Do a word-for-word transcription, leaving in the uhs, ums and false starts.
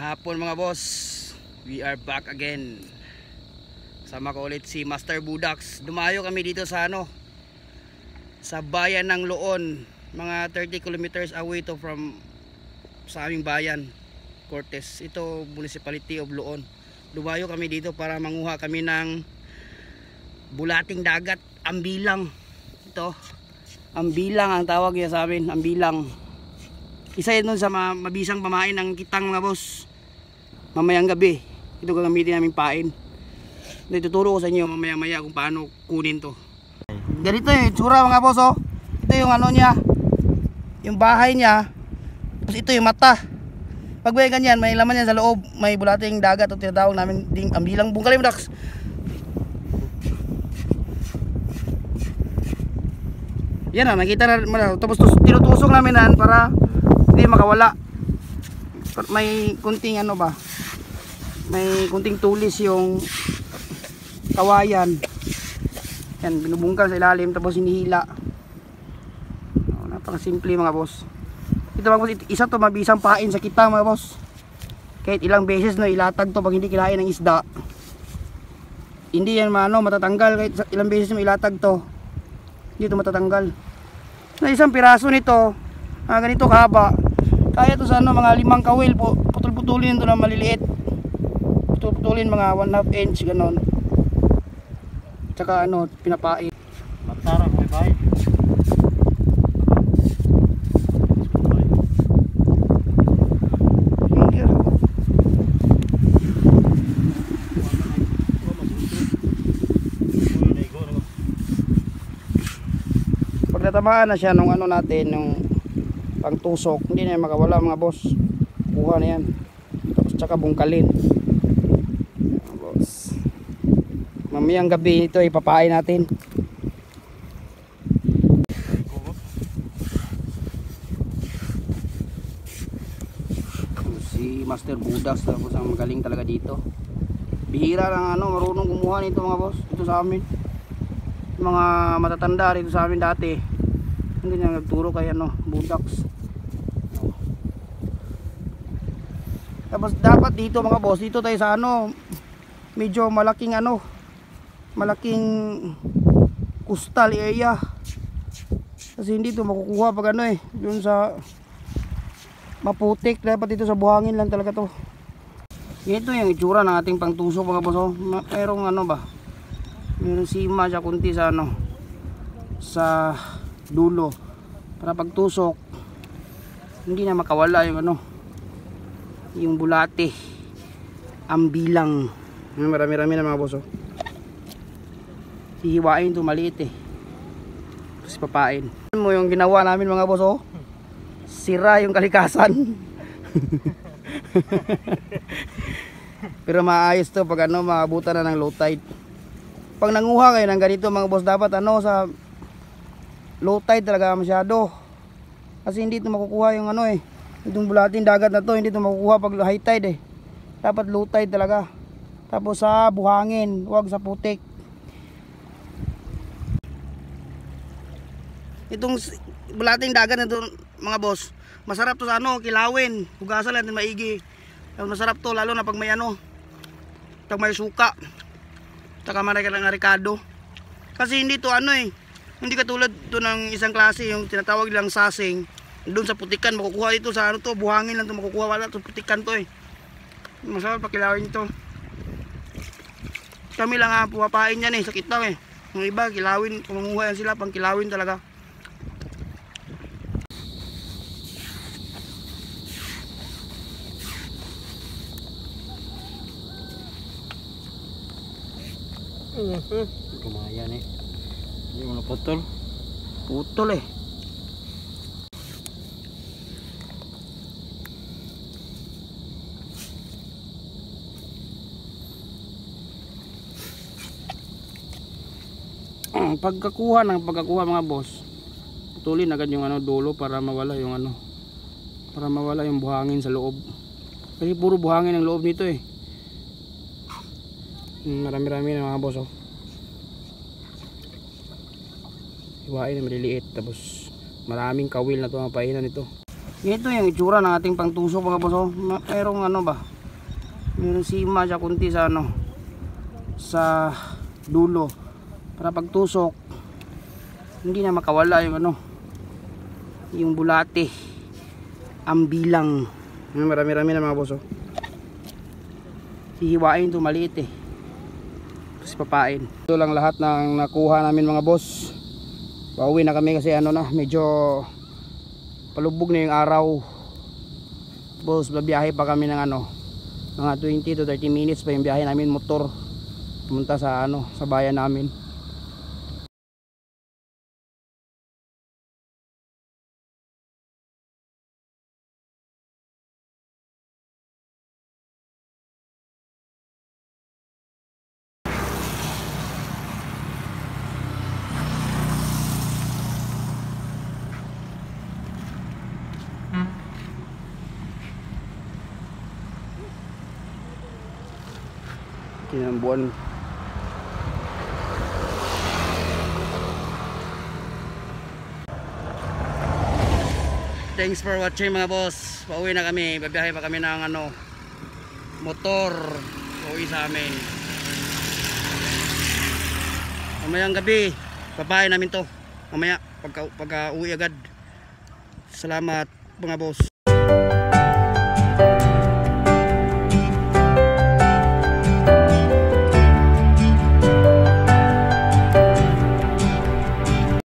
Magandang hapon mga boss. We are back again. Sama ko ulit si Master Budax. Dumayo kami dito sa ano, sa bayan ng Loon. Mga thirty kilometers away to from sa aming bayan, Cortes. Ito Municipality of Loon. Dumayo kami dito para manguha kami ng bulating dagat, ambilang. Ito, ambilang ang tawag niya sa amin, ambilang. Isa yun sa mabisang pamain ng kitang mga boss. Mamayang gabi ito gagamitin namin pain. Ituturo ko sa inyo mamaya maya kung paano kunin to. Ganito yung itsura mga boss, oh. Ito yung ano niya, yung bahay niya. Tapos ito yung mata. Pag may ganyan, may laman yan sa loob. May bulating dagat o tinatawag namin ding ambilang. Bungkalin mo Dax. Yan na, nakita na. Tapos tinutusok namin yan para hindi makawala. May kunting ano ba, may kunting tulis yung kawayan. Yan, binubungkal sa ilalim tapos hinihila. Oh, napakasimple mga boss. Ito mga boss, isa to mabisang pain sa kita mga boss. Kahit ilang beses no ilatag to pag hindi kinain ng isda, hindi yan maano matatanggal. Kahit ilang beses mo ilatag to, hindi to matatanggal. Na isang piraso nito, ah, ganito kahaba, kaya to sa ano, mga limang kawil po, putol-putulin to na maliliit, putol-putulin mga one half inch ganon, tsaka ano pinapain. Matara may bahay. Pag natamaan na siya nung ano natin, nung pangtusok, hindi na makawala mga boss. Kuha na yan. Tapos tsaka bungkalin. Mga boss. Mamayang gabi ito ipapain natin. Si Master Budax tapos ang magaling talaga dito. Bihira lang ano, marunong kumuha nito mga boss. Ito sa amin. Mga matatanda rito sa amin dati, hindi na nagturo kay ano, Budax. Tapos dapat dito mga boss, dito tayo sa ano, medyo malaking ano, malaking coastal area. Kasi hindi to makukuha pag ano eh, dun sa maputik. Dapat dito sa buhangin lang talaga to. Ito yung itsura ng ating pangtusok mga boss, oh. Merong ano ba, meron sima siya kunti sa ano, sa dulo para pagtusok hindi na makawala yung ano, yung bulate, ambilang. Marami-rami na mga boss, oh. Hihiwain to maliit eh, tapos papain mo yung ginawa namin mga boss, oh. Sira yung kalikasan. Pero maayos to pag ano, maabutan na ng low tide. Pag nanguha kayo ng ganito mga boss, dapat ano, sa low tide talaga masyado. Kasi hindi ito makukuha yung ano eh, itong bulating dagat na to, hindi ito makukuha pag high tide eh. Dapat low tide talaga. Tapos sa buhangin, huwag sa putik. Itong bulating dagat na to mga boss, masarap to sa ano, kilawin. Hugasan natin maigi. Masarap to lalo na pag may ano, pag may suka, taka maray ka lang na ricado. Kasi hindi to ano eh, hindi katulad to ng isang klase yung tinatawag lang sasing. Doon sa putikan makukuha dito sa ano to, buhangin lang to makukuha, wala to putikan to eh. Masarap pakilawin ito. Kami lang ha, pumapain yan eh, sa kitaw eh. Yung iba kilawin, kumunguha yan sila pang kilawin talaga. Uh-huh. Kumayan eh. Hindi mo naputol. Putol eh. Pagkakuha ng pagkakuha mga boss, putulin agad yung ano dulo para mawala yung ano, para mawala yung buhangin sa loob. Kasi puro buhangin ang loob nito eh. Marami-rami na mga boss, oh. Hiwain na maliliit, tapos maraming kawil na ito ang painan nito. Ito yung itsura ng ating pangtusok mga boss, oh. Merong ano ba, Meron sima siya kunti sa ano, sa dulo, para pagtusok hindi na makawala yung ano, yung bulate, ang bilang. Marami-rami na mga boss, oh. Hihiwain to, maliit eh, kasi papain. Ito lang lahat ng nakuha namin mga boss. Pauwi na kami kasi ano na, medyo palubog na yung araw boss. Babiyahe pa kami ng ano, mga twenty to thirty minutes pa yung biyahe namin, motor, pumunta sa ano, sa bayan namin. Kinambuan. Thanks for watching mga boss. Pauwi na kami, babiyahe pa kami ng ano, motor, pauwi sa amin. Mamayang gabi papain namin to, mamaya pagka, pagka uwi agad. Salamat mga boss.